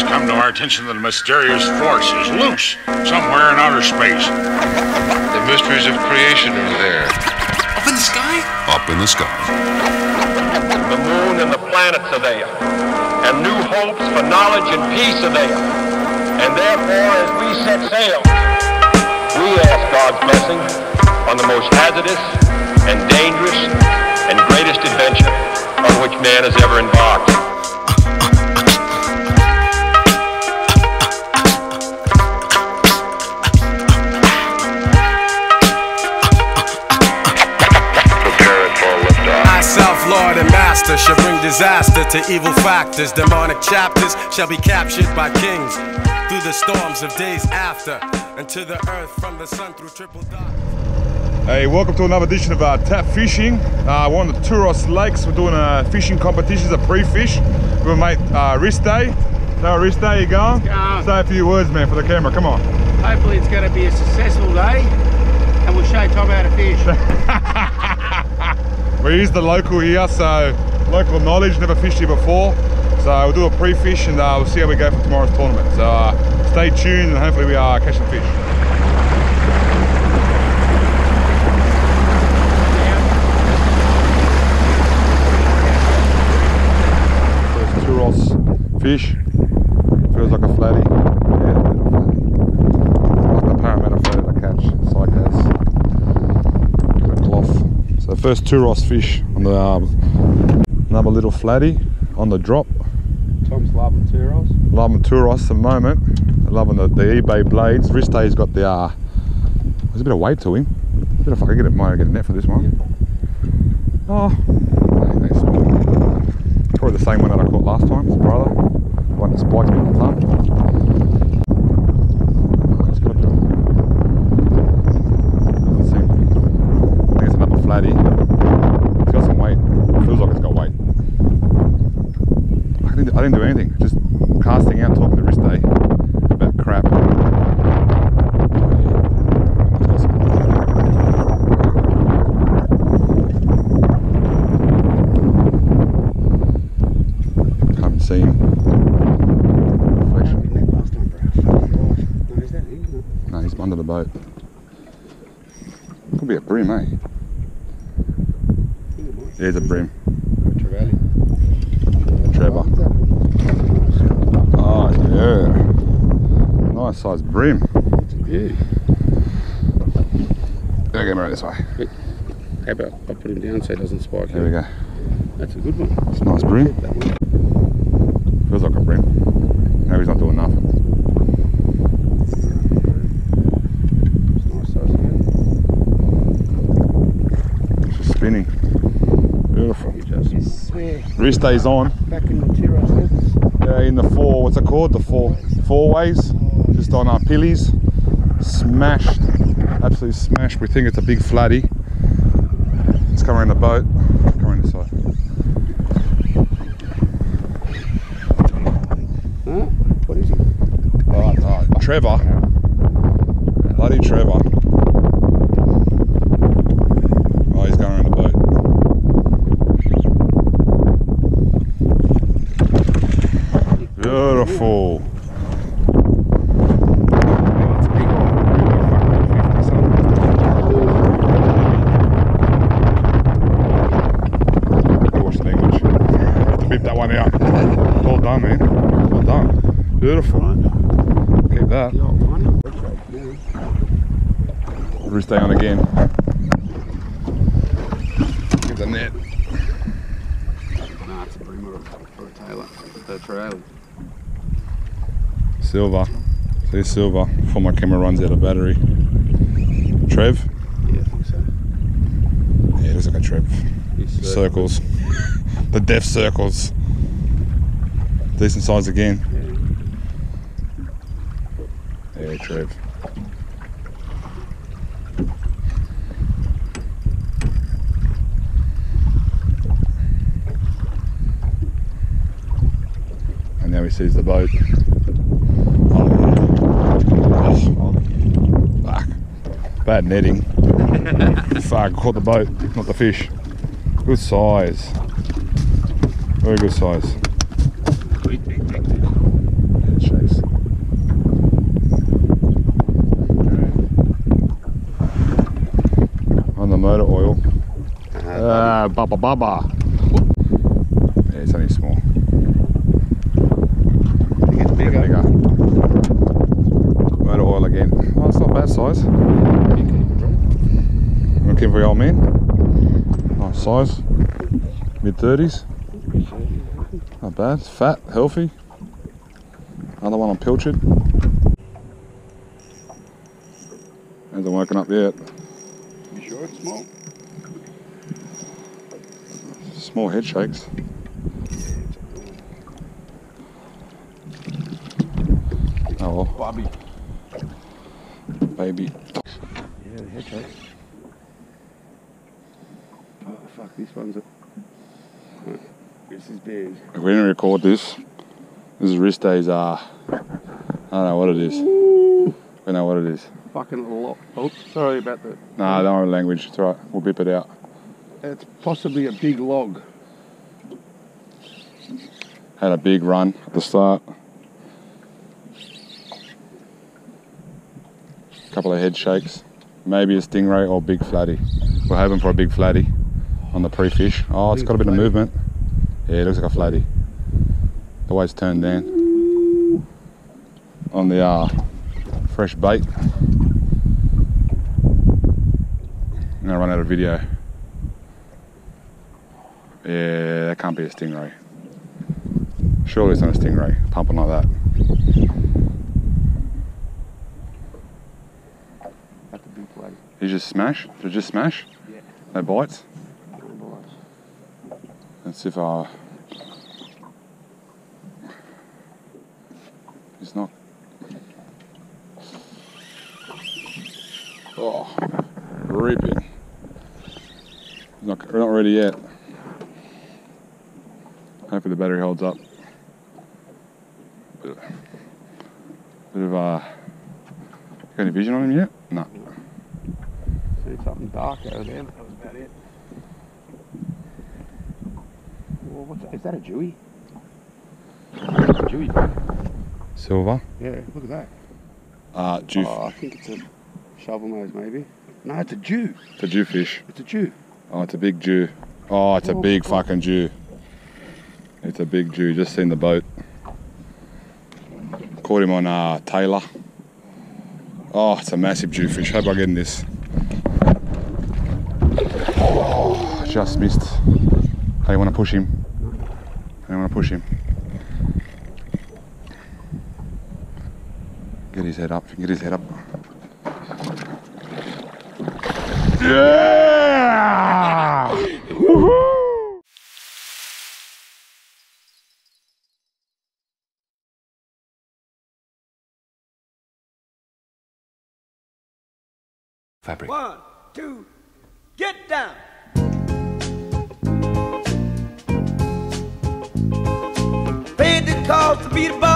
come to our attention that a mysterious force is loose somewhere in outer space. The mysteries of creation are there. Up in the sky? Up in the sky. The moon and the planets are there, and new hopes for knowledge and peace are there. And therefore, as we set sail, we ask God's blessing on the most hazardous and dangerous and greatest adventure on which man has ever embarked. Lord and master shall bring disaster to evil factors. Demonic chapters shall be captured by kings through the storms of days after, and to the earth from the sun through triple dark. Hey, welcome to another edition of tap fishing. We're on the Tuross Lakes. We're doing a fishing competition, a pre-fish with my mate Riste. So Riste, how you going? Say a few words, man, for the camera. Come on. Hopefully it's going to be a successful day, and we'll show Tom how to fish. We're the local here, so local knowledge, never fished here before. So we'll do a pre-fish and we'll see how we go for tomorrow's tournament. So stay tuned and hopefully we catch some fish. First Tuross fish, feels like a flatty. Yeah, a little flatty. Like the Parramatta flatty I catch, cycas. So first Tuross fish on the another little flatty on the drop. Tom's loving Tuross. Loving Tuross at the moment. Loving the eBay blades. Riste's got the there's a bit of weight to him. A bit of fuck, might get a net for this one. Oh, that's probably the same one that I caught last time. It's brother. The one that spiked me in the thumb. Flatty. It's got some weight. It feels like it's got weight. I didn't do anything. Just casting out, talking to Riste about crap. Can't see him. Reflection. No, he's under the boat. Could be a bream, eh? There's a bream. Trevor. Oh yeah. Nice size bream. Yeah. I'll get him around this way. How about I put him down so he doesn't spike? There we go. That's a good one. It's a nice bream. Feels like a bream. No, he's not doing nothing. It's nice size again. It's just spinning. Beautiful. Riste's on. Back in the Tuross Lake. Yeah, in the what's it called? The four ways. Just on our pillies. Smashed. Absolutely smashed. We think it's a big flatty. Let's come around the boat. Come around this side. Huh? What is it? Alright, Trevor. Bloody Trevor. Oh, he's going around the boat. Beautiful. Watch the English. Have to beep that one out. Well done, man. Well done. Beautiful. Keep that. Riste on again. Give the net. Nah, it's a bream or a tailor. A trailer. Silver. See silver before my camera runs out of battery. Trev? Yeah, I think so. Yeah, it looks like a Trev. Circles. The death circles. Decent size again. Yeah, Trev. And now he sees the boat. Fuck. Bad netting. Fuck, caught the boat, not the fish. Good size. Very good size. Baba Baba. Yeah, it's only small. It gets bigger. Bigger. Motor oil again. Oh, it's not bad size. Looking for your old man. Nice size. Mid-30s. Not bad. Fat, healthy. Another one on pilchard. Hasn't woken up yet. You sure it's small? Small head shakes. Oh well. Bobby. Baby. Yeah, the head shakes. Oh fuck, this one's a... This is big. If we didn't record this, this is wrist days. I don't know what it is. We know what it is. Fucking lot. Oh, sorry about that. Nah, don't worry language. It's alright. We'll bip it out. It's possibly a big log. Had a big run at the start. Couple of head shakes. Maybe a stingray or big flatty. We're hoping for a big flatty on the pre-fish. Oh, it's got a bit of movement. Yeah, it looks like a flatty. The way it's turned down. On the fresh bait. I'm gonna run out of video. Yeah, that can't be a stingray. Surely it's not a stingray, pumping like that. That's a big flatty. You just smash? Did you just smash? Yeah. No bites? No bites. Let's see if it's not. Oh, ripping. Not ready yet. Hopefully the battery holds up. Bit of got any vision on him yet? No. See something dark over there, but that was about it. Well, what's that? Is that a Jewy? It's a Jewy. Silver. Yeah, look at that. Jew. Oh, I think it's a shovel nose maybe. No, it's a Jew. It's a Jewfish. It's a Jew. Oh, it's a big Jew. Oh, it's a big fucking Jew. It's a big Jew. Just seen the boat. Caught him on Taylor. Oh, it's a massive Jewfish. Hope I get in this. Oh, just missed. How you want to push him? How you want to push him? Get his head up. Get his head up. Yeah! Woohoo! Fabric. 1, 2, get down. Paid the cost to be the boss.